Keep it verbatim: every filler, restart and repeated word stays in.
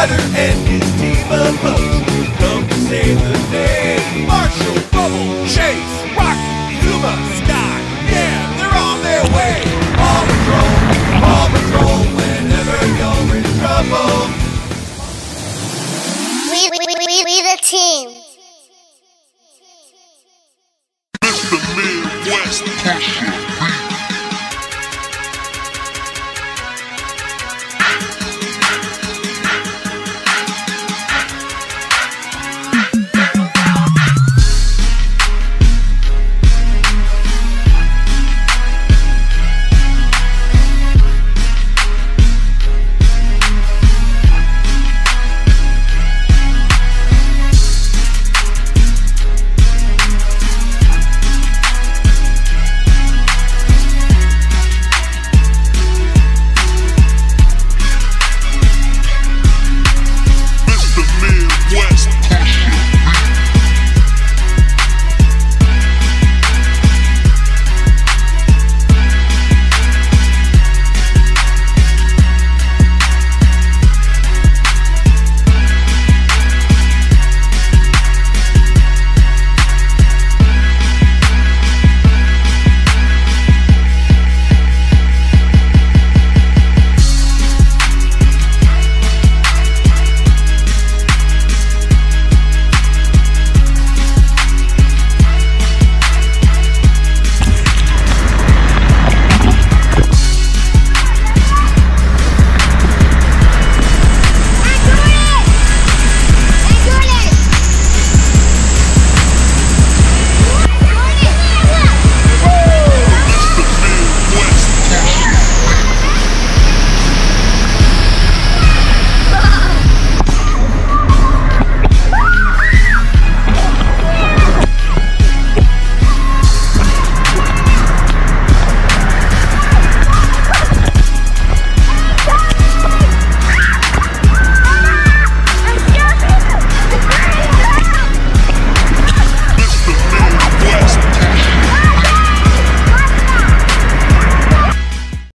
Ryder and his team of folks come to save the day. Marshall, Bubble, Chase, Rocky, Zuma, Sky, yeah, they're on their way. Paw Patrol, Paw Patrol, whenever you're in trouble. We, we, we, we, we the team. Mister Midwest Pusher.